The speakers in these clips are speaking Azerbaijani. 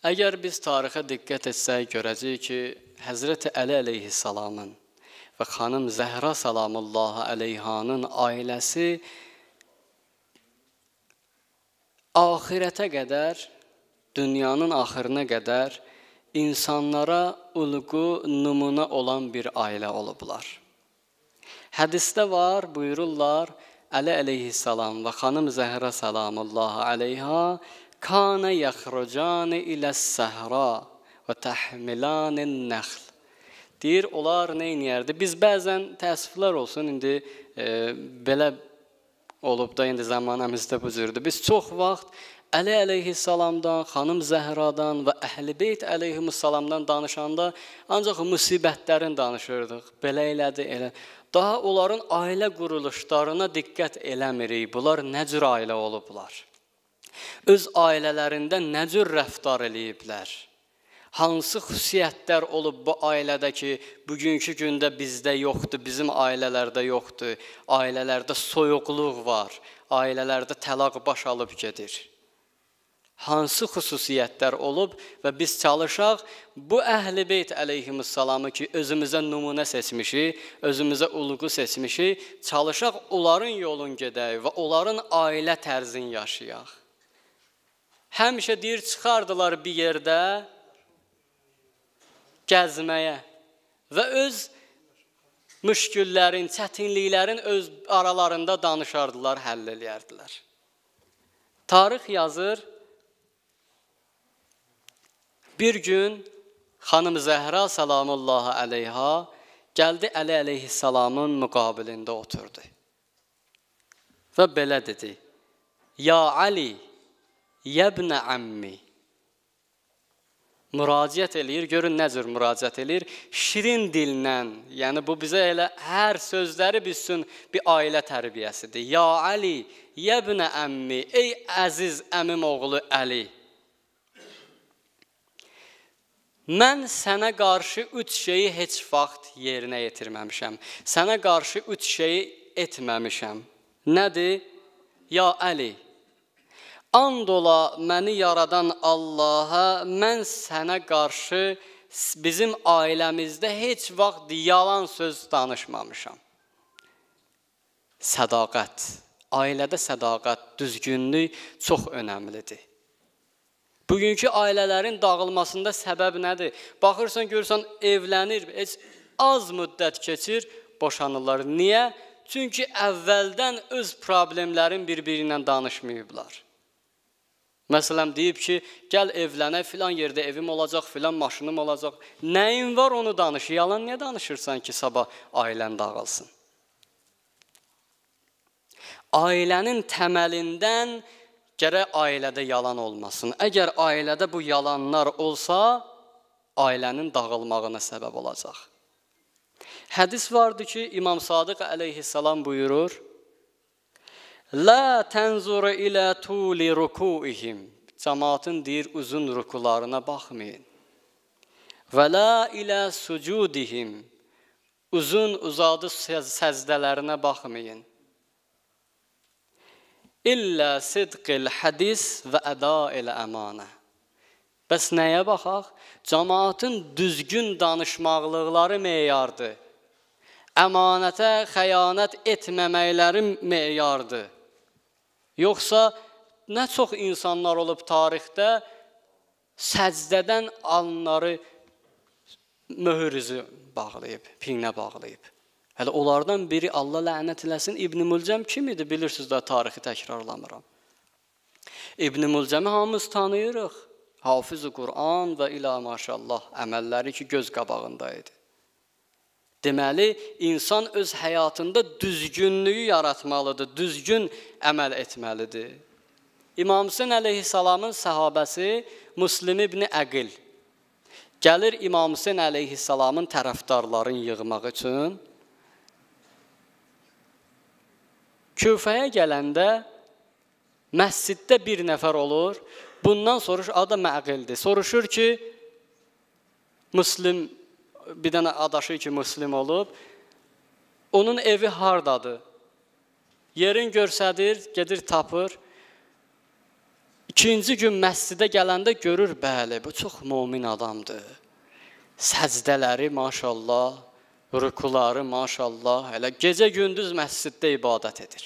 Əgər biz tarixə diqqət etsək, görəcəyik ki, Həzrəti Əli əleyhissalamın və xanım Zəhra salamullahi əleyhanın ailəsi axirətə qədər, dünyanın axırına qədər insanlara ulğu nümunə olan bir ailə olublar. Hədisdə var, buyururlar, Əli əleyhissalam və xanım Zəhra salamullahi əleyha kana yaxrucani iləs-səhra və təhmilanin nəxl. Deyir, onlar nə inəyərdi? Biz bəzən təəssüflər olsun, indi belə olub da, indi zamanımızda bu cürdür. Biz çox vaxt Əli əleyhissalamdan, xanım Zəhradan və Əhl-i Beyt əleyhissalamdan danışanda ancaq müsibətlərin danışırdıq. Belə elədi, elə. Daha onların ailə quruluşlarına diqqət eləmirik. Bunlar nə cür ailə olublar? Öz ailələrində nə cür rəftar eləyiblər? Hansı xüsusiyyətlər olub bu ailədə ki, bugünkü gündə bizdə yoxdur, bizim ailələrdə yoxdur. Ailələrdə soyuqluq var, ailələrdə təlaq baş alıb gedir. Hansı xüsusiyyətlər olub və biz çalışaq bu Əhl-i Beyt əleyhissalamı ki, özümüzə nümunə seçmişik, özümüzə ulğu seçmişik, çalışaq onların yolun gedək və onların ailə tərzini yaşayaq. Həmişə deyir, çıxardılar bir yerdə gəzməyə və öz müşküllərin, çətinliklərin öz aralarında danışardılar, həll eləyərdilər. Tarix yazır, bir gün xanım Zəhra salamullahi əleyha gəldi Əli əleyhissalamın müqabilində oturdu və belə dedi: Ya Ali, yəbnə əmmi. Müraciət eləyir, görün nə cür müraciət eləyir, şirin dillə, yəni bu bizə elə hər sözləri bilsin bir ailə tərbiyəsidir. Ya Ali, yəbnə əmmi, ey əziz əmim oğlu Əli. Mən sənə qarşı 3 şeyi heç vaxt yerinə yetirməmişəm. Sənə qarşı 3 şeyi etməmişəm. Nədir? Ya Əli, and ola məni yaradan Allaha, mən sənə qarşı bizim ailəmizdə heç vaxt yalan söz danışmamışam. Sədaqət, ailədə sədaqət, düzgünlük çox önəmlidir. Bugünkü ailələrin dağılmasında səbəb nədir? Baxırsan, görürsən, evlənir, heç az müddət keçir, boşanırlar. Niyə? Çünki əvvəldən öz problemlərin bir-biri ilə danışmayıblar. Məsələn, deyib ki, gəl evlənə, filan yerdə evim olacaq, filan maşınım olacaq. Nəyin var onu danış, yalan niyə danışırsan ki, sabah ailən dağılsın? Ailənin təməlindən gərək ailədə yalan olmasın. Əgər ailədə bu yalanlar olsa, ailənin dağılmağına səbəb olacaq. Hədis vardı ki, İmam Sadiq əleyhissalam buyurur, La tənzuru ilə tuli rukuihim. Cəmaatın deyir, uzun rukularına baxmayın. Və la ilə sucudihim. Uzun uzadı səzdələrinə baxmayın. İllə sidqil hədis və əda ilə əmanə. Bəs nəyə baxaq? Cəmaatın düzgün danışmaqlıqları meyardır. Əmanətə xəyanət etməməkləri meyardır. Yoxsa nə çox insanlar olub tarixdə səcdədən alınları möhürüzü bağlayıb, pinə bağlayıb. Hələ onlardan biri, Allah lənət eləsin, İbn-i Mülcəm kim idi? Bilirsiniz də, tarixi təkrarlamıram. İbn-i Mülcəmi hamımız tanıyırıq. Hafız-ı Qur'an və ilə maşallah əməlləri ki, göz qabağında idi. Deməli, insan öz həyatında düzgünlüyü yaratmalıdır, düzgün əməl etməlidir. İmam Hüseyn əleyhissalamın səhabəsi Müslim ibn Əqil gəlir İmam Hüseyn əleyhissalamın tərəfdarlarını yığmaq üçün. Küfəyə gələndə məsciddə bir nəfər olur, bundan soruş, adı Məqildir. Soruşur ki, Müslim, bir dənə adaşı ki, Müslim olub, onun evi hardadır? Yerin görsədir, gedir tapır. İkinci gün məscidə gələndə görür, bəli, bu çox mömin adamdır. Səcdələri maşallah, rükuları maşallah, elə gecə-gündüz məsciddə ibadət edir.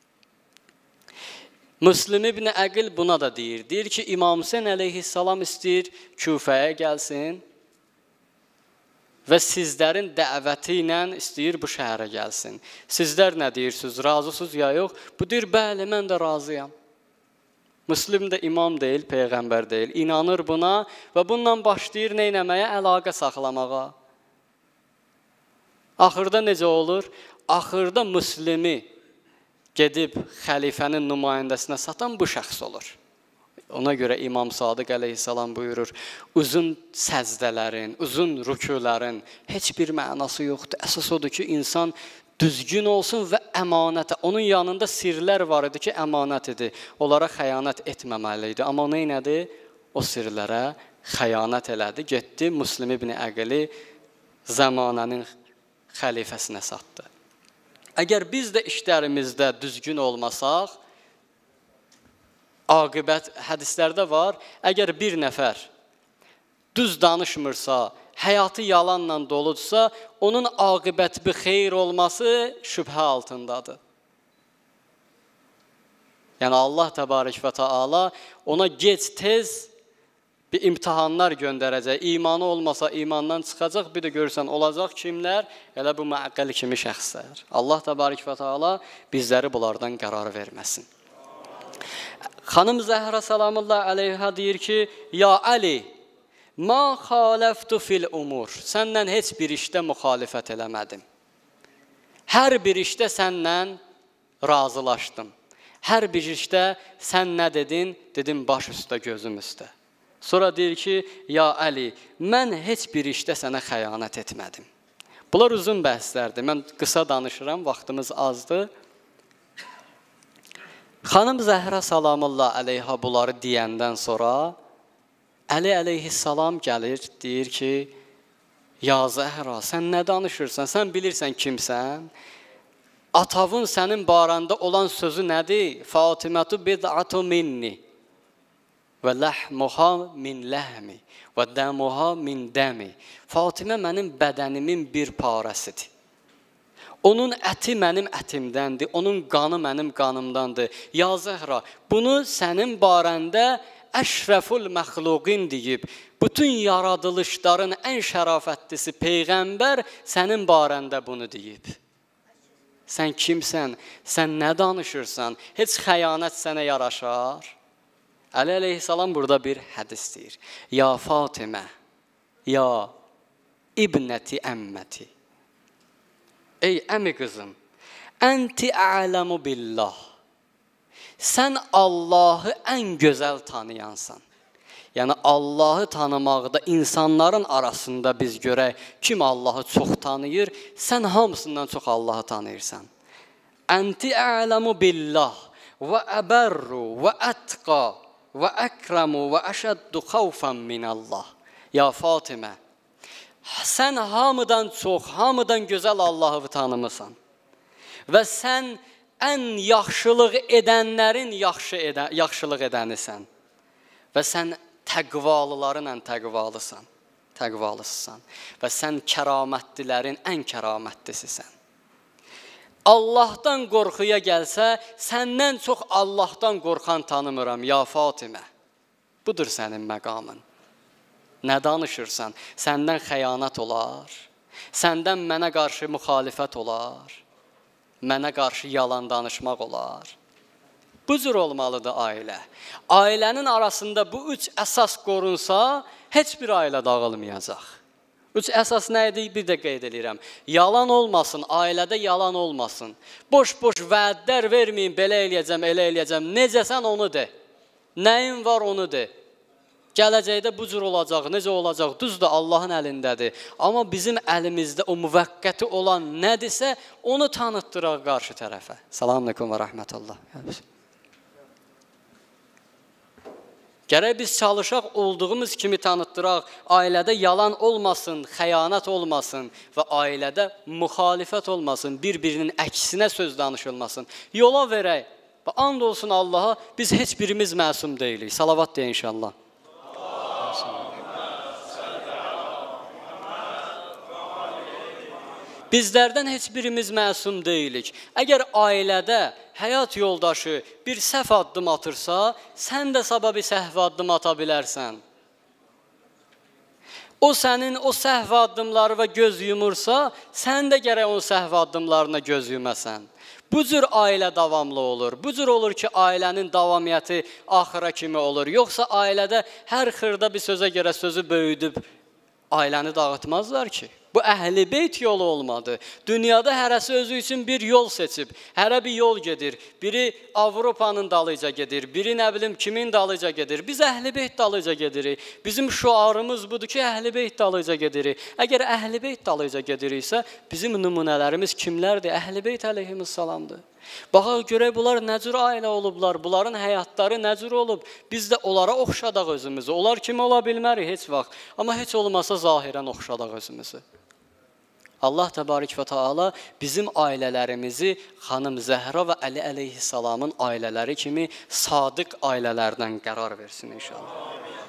Müslim ibn Əqil buna da deyir. Deyir ki, İmam Hüseyn əleyhissalam istəyir Küfəyə gəlsin və sizlərin dəvəti ilə istəyir bu şəhərə gəlsin. Sizlər nə deyirsiniz, razısınız ya yox? Bu deyir, bəli, mən də razıyam. Müslim də imam deyil, peyğəmbər deyil. İnanır buna və bununla başlayır neynəməyə? Əlaqə saxlamağa. Axırda necə olur? Axırda Müslimi gedib xəlifənin nümayəndəsinə satan bu şəxs olur. Ona görə İmam Sadiq əleyhissalam buyurur, uzun səzdələrin, uzun rükülərin heç bir mənası yoxdur. Əsas odur ki, insan düzgün olsun və əmanətə. Onun yanında sirlər var idi ki, əmanət idi. Onlara xəyanət etməməli idi. Amma o neynədi? O sirlərə xəyanət elədi. Getdi, Müslim ibn Əqili zamanənin xəlifəsinə satdı. Əgər biz də işlərimizdə düzgün olmasaq, aqibət hədislərdə var, əgər bir nəfər düz danışmırsa, həyatı yalanla doludursa, onun aqibət bir xeyir olması şübhə altındadır. Yəni Allah təbarək və təala ona gec-tez bir imtihanlar göndərəcək. İmanı olmasa imandan çıxacaq, bir də görürsən olacaq kimlər? Elə bu Məqqəl kimi şəxslər. Allah təbarək və təala bizləri bunlardan qərar verməsin. Xanım Zəhra salamullah əleyhə deyir ki, ya Əli, ma xaləftu fil umur. Səndən heç bir işdə müxalifət eləmədim. Hər bir işdə səndən razılaşdım. Hər bir işdə sən nə dedin? Dedim baş üstə, gözüm üstə. Sonra deyir ki, ya Əli, mən heç bir işdə sənə xəyanət etmədim. Bunlar uzun bəhslərdir. Mən qısa danışıram, vaxtımız azdır. Xanım Zəhra salamullah əleyhə bunları deyəndən sonra Əli əleyhissalam gəlir, deyir ki, ya Zəhra, sən nə danışırsan? Sən bilirsən kimsən? Atavın sənin barəndə olan sözü nədir? Fatimətu bid'atu minni və ləhmuha min ləhmi və dəmuha min dəmi. Fatimə mənim bədənimin bir parəsidir. Onun əti mənim ətimdəndir, onun qanı mənim qanımdandır. Ya Zəhra, bunu sənin barəndə əşrəful məxluqin deyib, bütün yaradılışların ən şərafətlisi Peyğəmbər sənin barəndə bunu deyib. Sən kimsən? Sən nə danışırsan? Heç xəyanət sənə yaraşar? Əli əleyhissalam burada bir hədis deyir. Ya Fatimə, ya ibnəti əmməti. Ey əmi qızım, ənti a'ləmu billah. Sən Allahı ən gözəl tanıyansan. Yəni Allahı tanımaqda insanların arasında biz görək kim Allahı çox tanıyır, sən hamısından çox Allahı tanıyırsan. Ənti a'ləmu billah və əbərru və ətqa və əkrəmu və əşəddu xavfən minəllah. Ya Fatimə, sən hamıdan çox, hamıdan gözəl Allahı tanımısan. Və sən ən yaxşılıq edənlərin yaxşılıq edənisən. Və sən təqvalıların ən təqvalısısan. Və sən kəramətlilərin ən kəramətlisisən. Allahdan qorxuya gəlsə, səndən çox Allahdan qorxan tanımıram, ya Fatimə. Budur sənin məqamın. Nə danışırsan? Səndən xəyanət olar. Səndən mənə qarşı müxalifət olar. Mənə qarşı yalan danışmaq olar. Bu cür olmalıdır ailə. Ailənin arasında bu üç əsas qorunsa, heç bir ailə dağılmayacaq. Üç əsas nə idi? Bir də qeyd edirəm. Yalan olmasın, ailədə yalan olmasın. Boş-boş vədlər verməyin, belə eləyəcəm, elə eləyəcəm. Necəsən onu de. Nəyin var onu de. Gələcəkdə bu cür olacaq, necə olacaq? Düzdür, Allahın əlindədir. Amma bizim əlimizdə o müvəqqəti olan nədirsə, onu tanıtdıraq qarşı tərəfə. Salamun aleyküm və rəhmətullah. Gərək biz çalışaq, olduğumuz kimi tanıtdıraq, ailədə yalan olmasın, xəyanət olmasın və ailədə müxalifət olmasın, bir-birinin əksinə söz danışılmasın. Yola verək, Və and olsun Allaha, biz heç birimiz məsum deyilik. Salavat deyin inşallah. Bizlərdən heç birimiz məsum deyilik. Əgər ailədə həyat yoldaşı bir səhv addım atırsa, sən də sabah bir səhv addım ata bilərsən. O sənin o səhv addımları və göz yumursa, sən də gərək o səhv addımlarına göz yumasan. Bu cür ailə davamlı olur. Bu cür olur ki, ailənin davamiyyəti axıra kimi olur. Yoxsa ailədə hər xırda bir sözə görə sözü böyüdüb ailəni dağıtmazlar ki. Bu əhl-i beyt yolu olmadı. Dünyada hərəsi özü üçün bir yol seçib. Hərə bir yol gedir. Biri Avropanın dalıca gedir. Biri nə bilim kimin dalıca gedir. Biz əhl-i beyt dalıca gedirik. Bizim şuarımız budur ki, əhl-i beyt dalıca gedirik. Əgər əhl-i beyt dalıca gediriksə, bizim nümunələrimiz kimlərdir? Əhl-i beyt əleyhissalamdır. Baxaq görək bunlar nə cür ailə olublar, bunların həyatları nə cür olub. Biz də onlara oxşadaq özümüzü. Onlar kimi ola bilmərik heç vaxt. Amma heç olmasa zahirən oxşadaq özümüzü. Allah təbarək və Teala bizim ailələrimizi xanım Zəhra və Əli əleyhissalamın ailələri kimi sadiq ailələrdən qərar versin inşallah.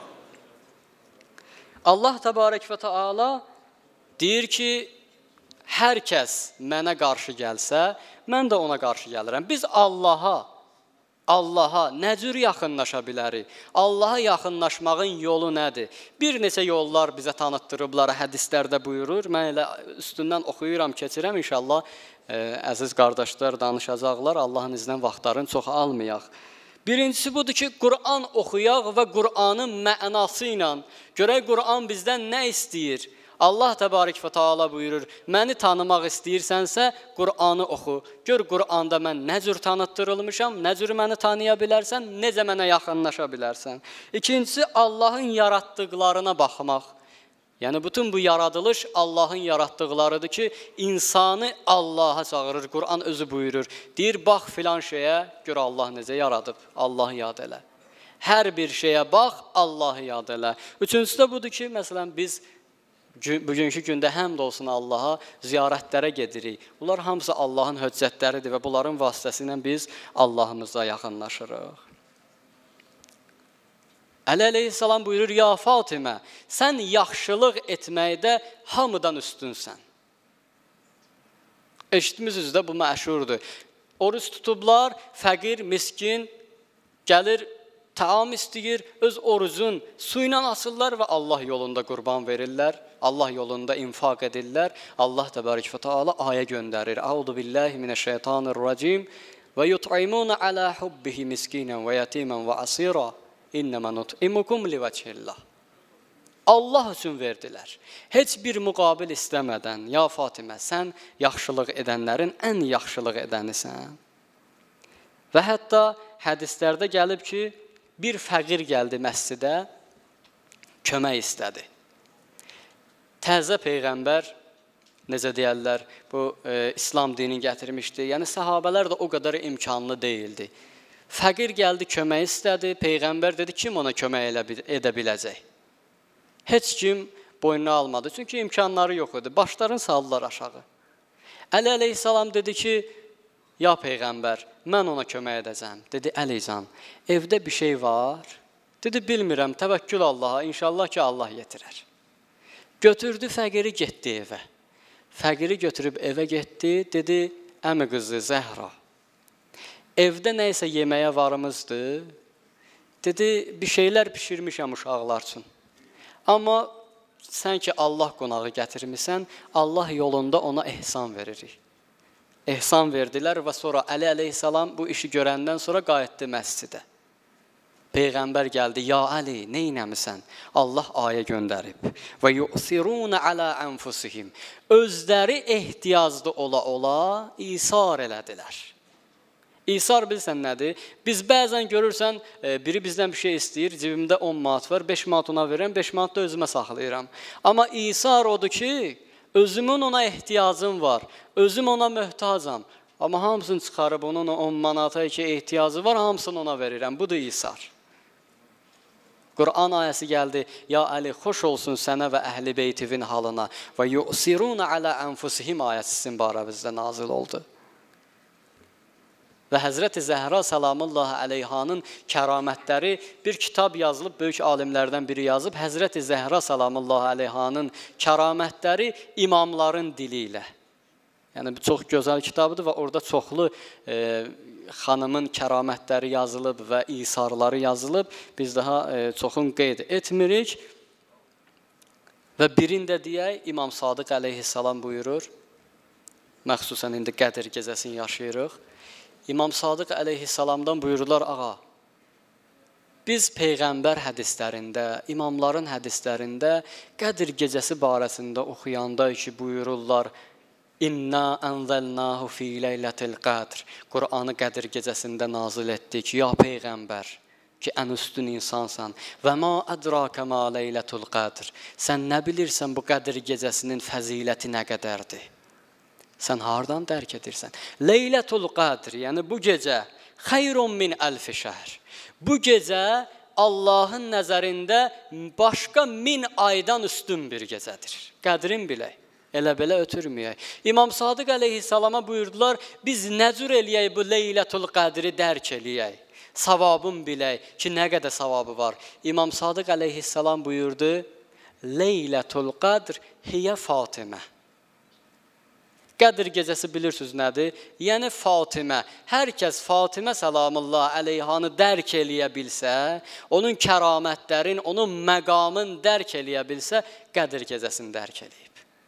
Allah təbarək və Teala deyir ki, hər kəs mənə qarşı gəlsə, mən də ona qarşı gəlirəm. Biz Allaha nə cür yaxınlaşa bilərik? Allaha yaxınlaşmağın yolu nədir? Bir neçə yollar bizə tanıtdırıblar, hədislərdə buyurur. Mən elə üstündən oxuyuram, keçirəm inşallah. Əziz qardaşlar danışacaqlar, Allahın iznən vaxtlarını çox almayaq. Birincisi budur ki, Qur'an oxuyaq və Qur'anın mənası ilə görək Qur'an bizdən nə istəyir? Allah təbarək və Teala buyurur, məni tanımaq istəyirsənsə, Qur'anı oxu. Gör, Qur'anda mən nə cür tanıtdırılmışam, nə cür məni tanıya bilərsən, necə mənə yaxınlaşa bilərsən. İkincisi, Allahın yaratdıqlarına baxmaq. Yəni, bütün bu yaradılış Allahın yaratdıqlarıdır ki, insanı Allaha çağırır. Qur'an özü buyurur, deyir, bax filan şeyə, gör Allah necə yaradıb, Allahı yad elə. Hər bir şeyə bax, Allahı yad elə. Üçüncüsü də budur ki, məsələn, biz bugünkü gündə həmd olsun Allaha ziyarətlərə gedirik. Bunlar hamısı Allahın höccətləridir və bunların vasitəsilə biz Allahımıza yaxınlaşırıq. Əli əleyhissalam buyurur, ya Fatimə, sən yaxşılıq etməkdə hamıdan üstünsən. Eşitmişsiniz də bu məşhurdur. Oruç tutublar, fəqir, miskin, gəlir, taam istəyir, öz orucun su ilə asırlar və Allah yolunda qurban verirlər. Allah yolunda infaq edirlər. Allah təbarək və Teala ayə göndərir. Əuzu billahi minəşşeytanirracim və yut'imuna ala hubbihi miskinan və yatiman və asira. İnnəmə nut'imukum livəchillah. Allah üçün verdilər. Heç bir müqabil istəmədən, ya Fatimə, sən yaxşılıq edənlərin ən yaxşılıq edənisən. Və hətta hədislərdə gəlib ki, bir fəqir gəldi məscidə, kömək istədi. Təzə Peyğəmbər, necə deyərlər, bu İslam dinini gətirmişdi. Yəni, səhabələr də o qədər imkanlı deyildi. Fəqir gəldi, kömək istədi. Peyğəmbər dedi, kim ona kömək edə biləcək? Heç kim boynuna almadı. Çünki imkanları yox idi. Başlarını saldılar aşağı. Əli əleyhissalam dedi ki, ya Peyğəmbər, mən ona kömək edəcəm. Dedi, Əlican, evdə bir şey var. Dedi, bilmirəm, təvəkkül Allaha, inşallah ki, Allah yetirər. Götürdü fəqiri, getdi evə. Fəqiri götürüb evə getdi, dedi, əmi qızı Zəhra, evdə nə isə yeməyə varımızdır. Dedi, bir şeylər pişirmişəm uşaqlar üçün. Amma sən ki, Allah qonağı gətirmişsən, Allah yolunda ona ehsan veririk. Ehsan verdilər və sonra Əli əleyhissalam bu işi görəndən sonra qayıtdı məscidə. Peyğəmbər gəldi, ya Əli, neynəmisən? Allah ayə göndərib. Və yu'siruna ala anfusihim. Özləri ehtiyaclı ola isar elədilər. İsar bilsən nədir? Biz bəzən görürsən, biri bizdən bir şey istəyir, cibimdə 10 manat var, 5 manat ona verirəm, 5 manat da özümə saxlayıram. Amma isar odur ki, özümün ona ehtiyacım var, özüm ona möhtacam. Amma hamısını çıxarıb onun 10 manata ki, ehtiyacı var, hamısını ona verirəm. Budur isar. Qur'an ayəsi gəldi, ya Əli, xoş olsun sənə və əhl-i beytivin halına və yu'siruna ala anfusihim ayəsi sizin barəvizdə nazil oldu. Və Həzrəti Zəhra salamullahi əleyhanın kəramətləri bir kitab yazılıb, böyük alimlərdən biri yazıb. Həzrəti Zəhra salamullahi əleyhanın kəramətləri imamların dili ilə. Yəni, bu çox gözəl kitabdır və orada çoxlu xanımın kəramətləri yazılıb və isarları yazılıb. Biz daha çoxun qeyd etmirik. Və birində deyək, İmam Sadiq əleyhissalam buyurur, məxsusən indi Qədir gecəsini yaşayırıq. İmam Sadiq əleyhissalamdan buyururlar, ağa, biz Peyğəmbər hədislərində, imamların hədislərində Qədir gecəsi barəsində oxuyanda ki, buyururlar, İnna ənzəlnahu fi leylətil qədr. Qur'anı Qədir gecəsində nazil etdik. Ya Peyğəmbər ki, ən üstün insansan. Və ma ədrakə ma leylətul qədr. Sən nə bilirsən bu Qədir gecəsinin fəziləti nə qədərdir? Sən hardan dərk edirsən? Leylətul qədr, yəni bu gecə xeyrun min əlfi şəhr. Bu gecə Allahın nəzərində başqa 1000 aydan üstün bir gecədir. Qədrin bilək. Elə-belə ötürməyək. İmam Sadiq əleyhissalama buyurdular, biz nə cür eləyək bu Leylətul qədri dərk eləyək? Savabın bilək ki, nə qədər savabı var. İmam Sadiq əleyhissalam buyurdu, Leylətul qədr hiyə Fatimə. Qədir gecəsi bilirsiniz nədir? Yəni Fatimə. Hər kəs Fatimə salamullah əleyhanı dərk eləyə bilsə, onun kəramətlərin, onun məqamın dərk eləyə bilsə, Qədir gecəsini dərk eləyib.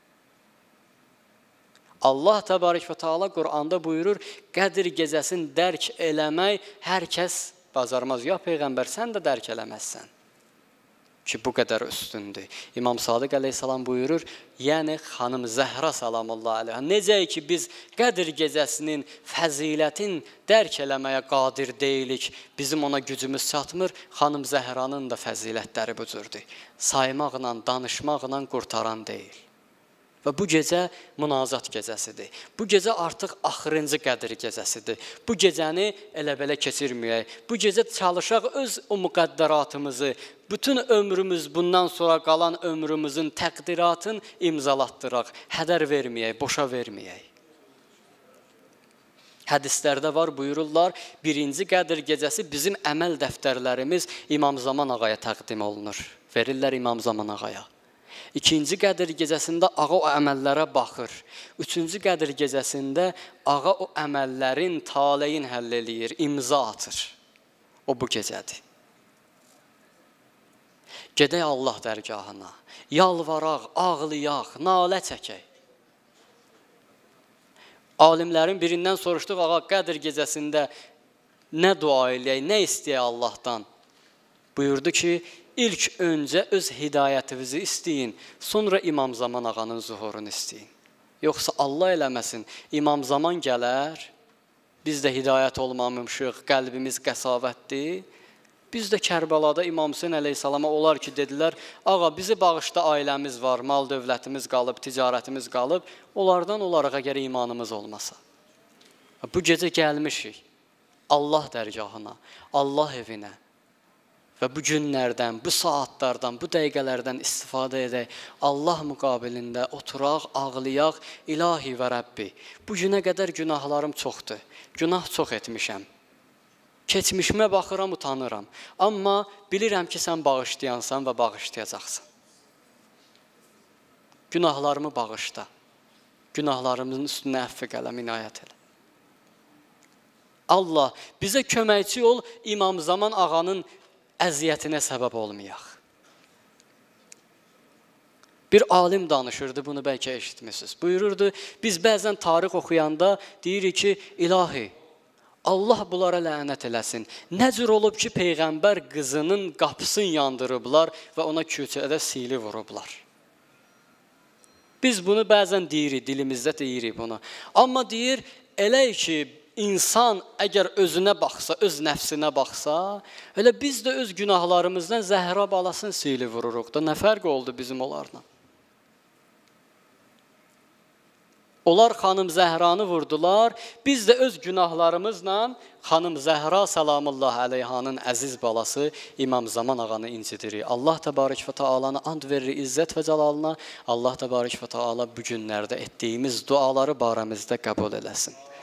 Allah təbarək və teala Qur'anda buyurur, Qədir gecəsini dərk eləmək hər kəs bacarmaz. Ya Peyğəmbər, sən də dərk eləməzsən ki, bu qədər üstündür. İmam Sadiq əleyhissalam buyurur, yəni xanım Zəhra salamullah əleyhə, necə ki biz Qədir gecəsinin fəzilətin dərk eləməyə qadir deyilik, bizim ona gücümüz çatmır, xanım Zəhranın da fəzilətləri bu cürdür. Saymaqla, danışmaqla qurtaran deyil. Və bu gecə münazat gecəsidir. Bu gecə artıq axırıncı Qədir gecəsidir. Bu gecəni elə-belə keçirməyək. Bu gecə çalışaq öz o müqəddəratımızı, bütün ömrümüz, bundan sonra qalan ömrümüzün təqdiratını imzalatdıraq. Hədər verməyək, boşa verməyək. Hədislərdə var, buyururlar, birinci Qədir gecəsi bizim əməl dəftərlərimiz İmam Zaman ağaya təqdim olunur. Verirlər İmam Zaman ağaya. İkinci Qədir gecəsində ağa o əməllərə baxır. Üçüncü Qədir gecəsində ağa o əməllərin taleyin həll eləyir, imza atır. O bu gecədir. Gedək Allah dərgahına, yalvaraq, ağlayaq, nalə çəkək. Alimlərin birindən soruşduq, ağa Qədir gecəsində nə dua eləyək, nə istəyək Allahdan? Buyurdu ki, İlk öncə öz hidayətinizi istəyin, sonra İmam Zaman ağanın zuhurunu istəyin. Yoxsa Allah eləməsin, İmam Zaman gələr, biz də hidayət olmamışıq, qəlbimiz qəsavətdir. Biz də Kərbəlada İmam Hüseyn əleyhissalama olar ki, dedilər, ağa bizi bağışda ailəmiz var, mal dövlətimiz qalıb, ticarətimiz qalıb, onlardan olaraq əgər imanımız olmasa. Bu gecə gəlmişik Allah dərgahına, Allah evinə. Və bu günlərdən, bu saatlardan, bu dəqiqələrdən istifadə edək. Allah müqabilində oturaq, ağlayaq, ilahi və Rəbbi. Bu günə qədər günahlarım çoxdur. Günah çox etmişəm. Keçmişimə baxıram, utanıram. Amma bilirəm ki, sən bağışlayansan və bağışlayacaqsan. Günahlarımı bağışla. Günahlarımızın üstünə əfv qələm, inayət elə. Allah, bizə köməkçi ol, İmam Zaman ağanın əziyyətinə səbəb olmayaq. Bir alim danışırdı, bunu bəlkə eşitmişsiniz. Buyururdu, biz bəzən tarix oxuyanda deyirik ki, ilahi, Allah bunlara lənət eləsin. Nə cür olub ki, Peyğəmbər qızının qapısını yandırıblar və ona küçədə sili vurublar. Biz bunu bəzən deyirik, dilimizdə deyirik bunu. Amma deyir, elə ki, İnsan əgər özünə baxsa, öz nəfsinə baxsa, elə biz də öz günahlarımızdan Zəhra balasını sili vururuq da. Nə fərq oldu bizim onlarla? Onlar xanım Zəhranı vurdular, biz də öz günahlarımızla xanım Zəhra salamullah əleyhanın əziz balası İmam Zaman ağanı incidirik. Allah təbarək və tealanı and verir izzət və cəlalına. Allah təbarək və teala bu günlərdə etdiyimiz duaları barəmizdə qəbul eləsin.